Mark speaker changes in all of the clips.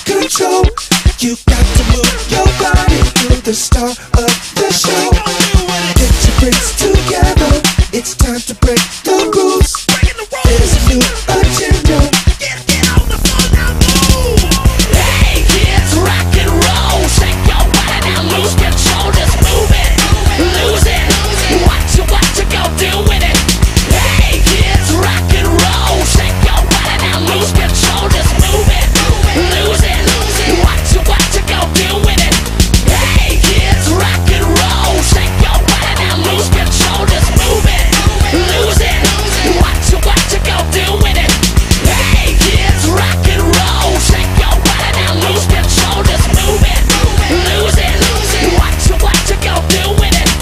Speaker 1: control. You got to move your body to the star of the show. Get your bricks together, it's time to break the rules. There's a new agenda. Get on the floor now, move.
Speaker 2: Hey kids, rock and roll. Shake your body now, lose control. Just move it, lose it. What you go do with it? Hey kids, rock and roll. Shake your body now, lose control. Just move it, lose it. What you go do with it? Hey kids, rock and roll. Shake your body now, lose control. Just move it, lose it. What you go do with it? Hey kids, rock and roll. Shake your body now, lose control. Just move it, lose it. What you go do with it?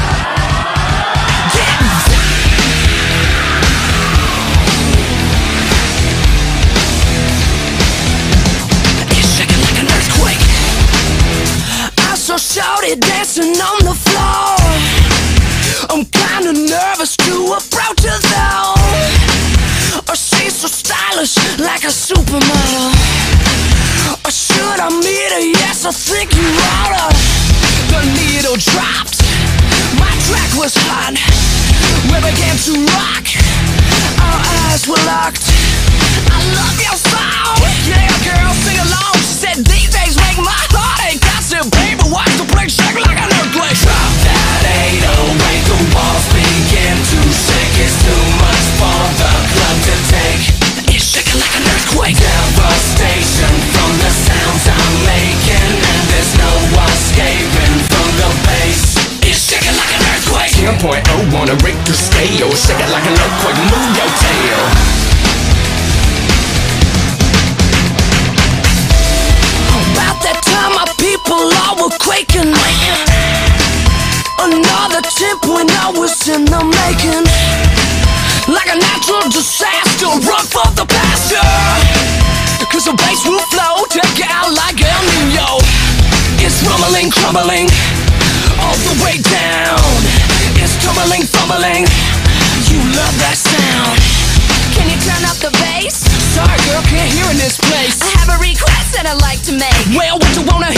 Speaker 2: It's shaking like an earthquake. I saw Shorty dancing on the floor. I'm kinda nervous to approach her though. Oh, she's so stylish, like a supermodel. Or should I meet her? Yes, I think you oughta. The needle dropped, my track was hot. We began to rock, our eyes were locked. I love your song, yeah girl, sing along. She said these days make my heart ache. I said baby, watch the place shake like an earthquake. Drop that 808, the walls begin to shake. It's too much for the club to take. It's shaking like an earthquake. Devastation from the sounds I'm making, and there's no escaping from the bass. It's shaking like an earthquake. 10.0 on a Richter scale. Shake it like an earthquake, move your tail. About that time my people all were quaking. Another tip when I was in the making. Like a natural disaster, run for the pasture. Cause the bass will flow, take it out like El Nino. It's rumbling, crumbling, all the way down. It's tumbling, fumbling, you love that sound.
Speaker 3: Can you turn up the bass?
Speaker 2: Sorry girl, can't hear in this place.
Speaker 3: I have a request that I'd like to make.
Speaker 2: Well, what you wanna